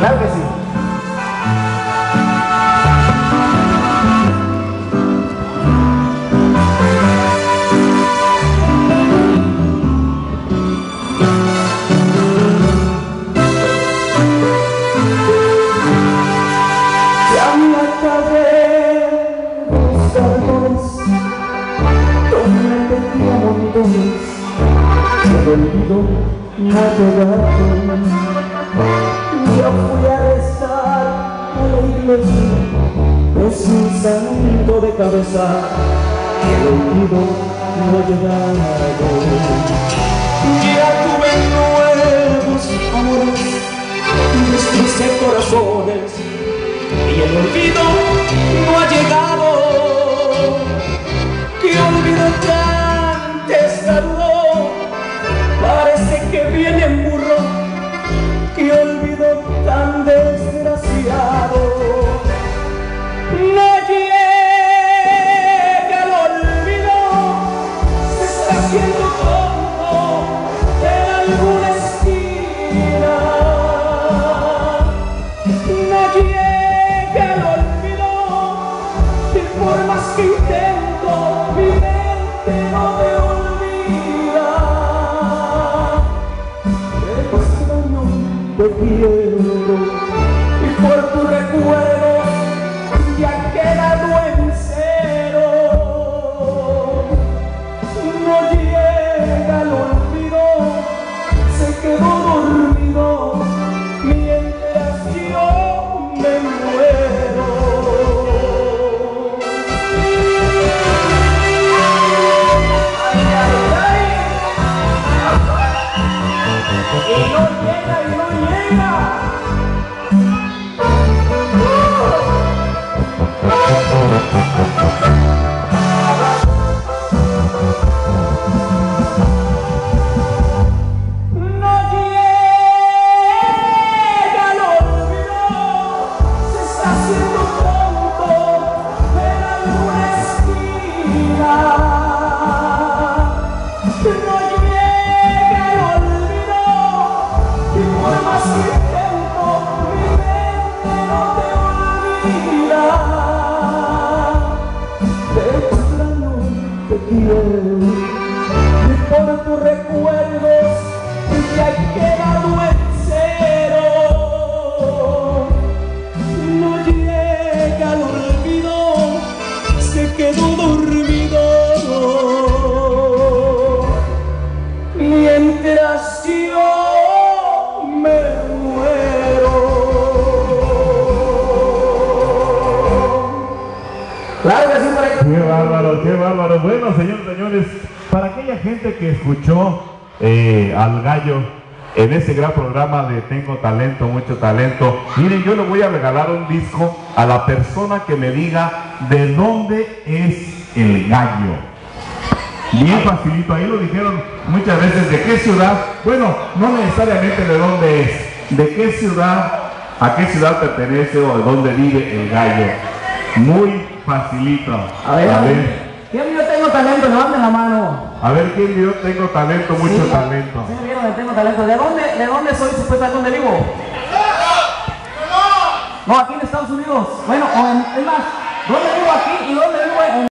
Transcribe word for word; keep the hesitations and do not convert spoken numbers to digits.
Claro que sí. Ya me acabé los cartones, donde tenía montones, y el olvido no ha llegado. Yo fui a rezar a la iglesia, es un santo de cabeza, y el olvido no ha llegado. Ya tuve nuevos amores, destrocé corazones, y el olvido no ha llegado. Que olvido tan testarudo, parece que viene en burro. Que olvido tan desgraciado, no llega el olvido, se está haciendo tonto en alguna esquina. No llega el olvido, y por más que intento, mi mente no me olvida. Te extraño, te quiero, y por tu recuerdo ya quedado en cero. No llega el olvido, se quedó dormido mientras yo me muero. Ay, ay, ay. Y no llega, y no llega. Y por tus recuerdos ya he quedado en cero. No llega el olvido, se quedó dormido mientras yo me muero. Claro que sí, por ahí. Qué bárbaro, qué bárbaro. Bueno, señores, señores, para aquella gente que escuchó eh, al Gallo en ese gran programa de Tengo Talento, Mucho Talento, miren, yo le voy a regalar un disco a la persona que me diga de dónde es el Gallo. Bien facilito, ahí lo dijeron muchas veces, ¿de qué ciudad? Bueno, no necesariamente de dónde es, de qué ciudad, a qué ciudad pertenece o de dónde vive el Gallo. Muy facilito. A ver, a ver. ¿Quién yo tengo talento? Levanten la mano. A ver, ¿quién yo tengo talento? Mucho Sí, talento. sí, vieron que tengo talento. ¿De dónde, de dónde soy supuestamente? ¿Dónde vivo? No, aquí en Estados Unidos. Bueno, o en, es más, ¿dónde vivo aquí y dónde vivo en